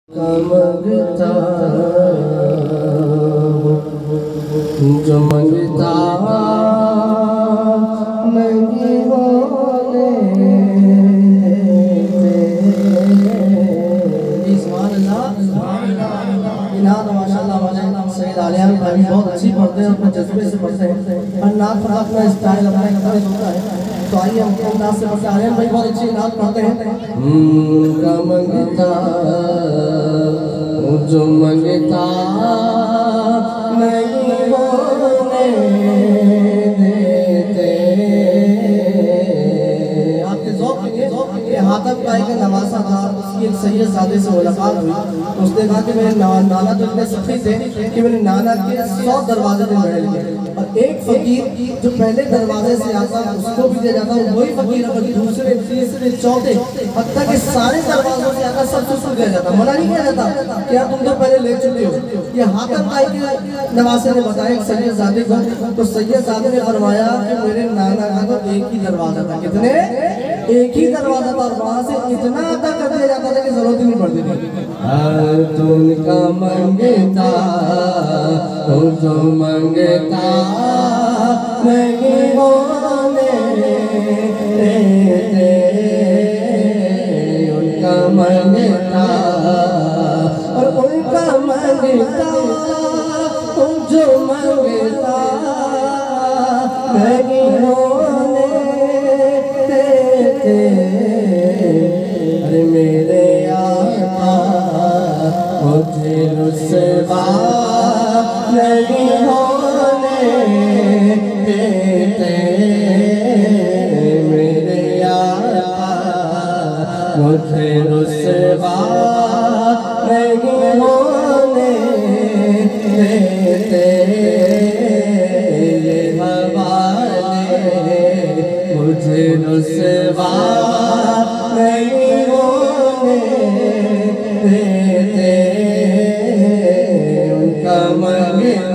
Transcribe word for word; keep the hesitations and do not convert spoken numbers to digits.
मंगता जो मंगता नहीं होने सैयद आलियान भाई बहुत अच्छी पढ़ते हैं, अपने जज्बे से पढ़ते हैं और नात पढ़ा अपना स्टाइल अपना एक होता है। तो आइए हम अंदाज से पढ़ते हैं। आलियान भाई बहुत अच्छी नात पढ़ते हैं। का मंगता जो मंगता नहीं होने देते। आपके ज़ौक़ के हाथम भाई का नवासा था, उसकी एक सैयद सादे से मुलाकात हुई। उसने कहा कि मेरे नाना तो इतने सखी थे कि मेरे नाना के सौ दरवाजे थे महल के, और एक फकीर जो पहले दरवाजे से आता उसको भी दे जाता, वही फकीर अगर दूसरे तीसरे चौथे हत्ता के सारे दरवाजों से आता सब सुसुर गया जाता, मना नहीं किया जाता क्या तुम तो पहले ले चुके हो। ये हाकम भाई के नवासे ने बताया सैयद ज़ादे को, तो सैयद ज़ादे ने फरमाया कि मेरे नाना का तो एक ही दरवाजा था। कितने? एक ही दरवाजा था, और वहाँ से इतना अदा कर दिया जाता था कि जरूरत ही नहीं पड़ती थी। तुमका मंगता जो मंगता नहीं होने देते। उनका मंगता और उनका मंगता जो मंगता नहीं होने देते। अरे मेरे मुझे रुसवा नहीं होने देते। मेरे आका मुझे रुसवा नहीं होने देते। ये हवाले मुझे रुसवा नहीं होने देते। उनका मंगता